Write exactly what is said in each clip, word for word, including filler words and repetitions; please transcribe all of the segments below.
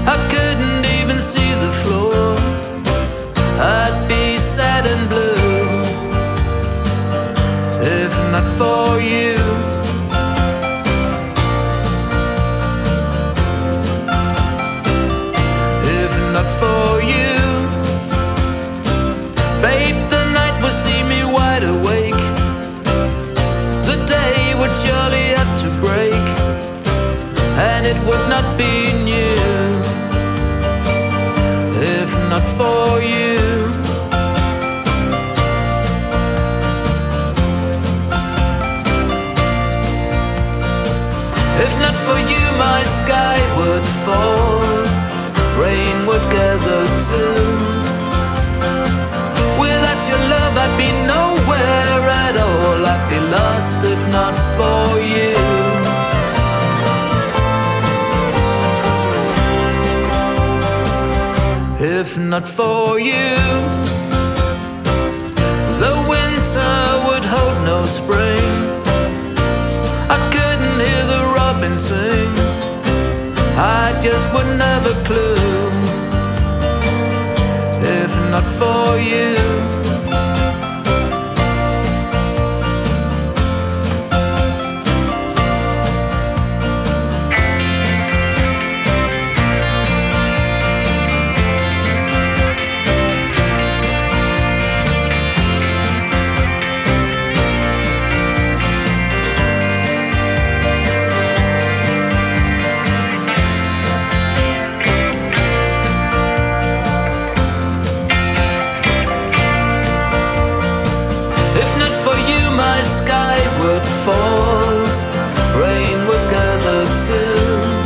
I couldn't even see the floor. I'd be sad and blue if not for you. If not for you, babe, the night would see me wide awake. The day would surely have to break, and it would not be new if not for you. If not for you, my sky would fall, rain would gather too. Without your love, I'd be nowhere at all. I'd be lost if not for you. If not for you, the winter would hold no spring. I couldn't hear the robin sing, I just would never clue. If not for you. If not for you, my sky would fall, rain would gather too.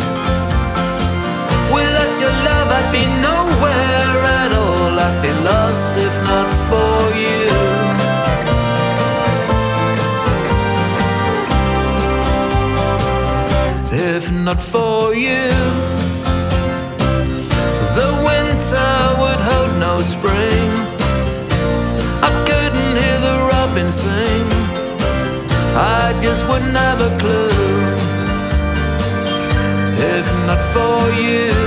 Without your love, I'd be nowhere at all. I'd be lost if not for you. If not for you, the winter would hold no spring. I couldn't hear the robin sing, I just would never clue. If not for you.